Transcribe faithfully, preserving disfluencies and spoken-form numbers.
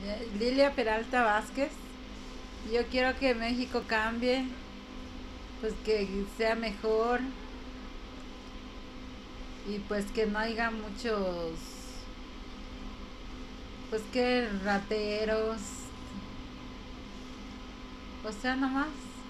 Eh, Lilia Peralta Vázquez. Yo quiero que México cambie, pues que sea mejor y pues que no haya muchos, pues que rateros, o sea, nomás